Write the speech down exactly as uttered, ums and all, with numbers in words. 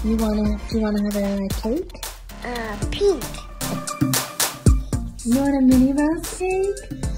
You wanna, do you wanna have a cake? Uh, pink. You want a Minnie Mouse cake?